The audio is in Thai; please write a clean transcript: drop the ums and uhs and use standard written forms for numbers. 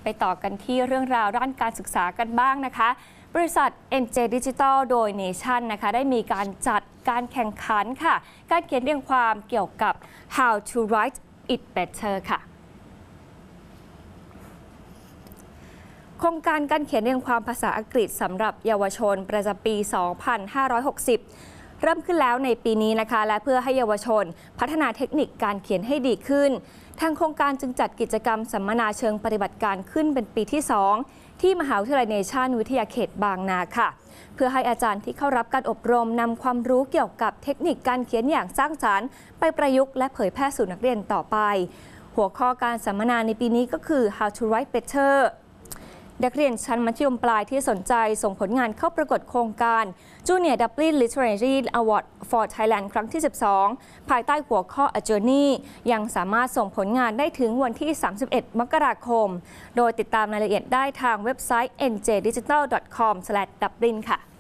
ไปต่อกันที่เรื่องราวด้านการศึกษากันบ้างนะคะบริษัท NJ Digital โดย Nation นะคะได้มีการจัดการแข่งขันค่ะการเขียนเรียงความเกี่ยวกับ How to Write It Better ค่ะโครงการการเขียนเรียงความภาษาอังกฤษสำหรับเยาวชนประจำปี 2560 เริ่มขึ้นแล้วในปีนี้นะคะและเพื่อให้เยาวชนพัฒนาเทคนิคการเขียนให้ดีขึ้นทางโครงการจึงจัดกิจกรรมสัมมนาเชิงปฏิบัติการขึ้นเป็นปีที่ 2 ที่มหาวิทยาลัยเนชั่นวิทยาเขตบางนาค่ะเพื่อให้อาจารย์ที่เข้ารับการอบรมนำความรู้เกี่ยวกับเทคนิคการเขียนอย่างสร้างสรรค์ไปประยุกต์และเผยแพร่สู่นักเรียนต่อไปหัวข้อการสัมมนาในปีนี้ก็คือ How to Write Betterนักเรียนชั้นมัธยมปลายที่สนใจส่งผลงานเข้าประกวดโครงการ Junior Dublin Literary Award for Thailand ครั้งที่ 12 ภายใต้หัวข้อ A Journey ยังสามารถส่งผลงานได้ถึงวันที่ 31 มกราคม โดยติดตามรายละเอียดได้ทางเว็บไซต์ njdigital.com/dublin ค่ะ